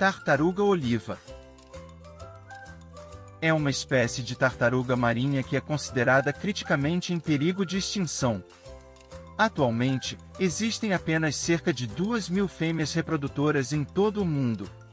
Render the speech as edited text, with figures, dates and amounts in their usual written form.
Tartaruga-oliva. É uma espécie de tartaruga marinha que é considerada criticamente em perigo de extinção. Atualmente, existem apenas cerca de 2.000 fêmeas reprodutoras em todo o mundo.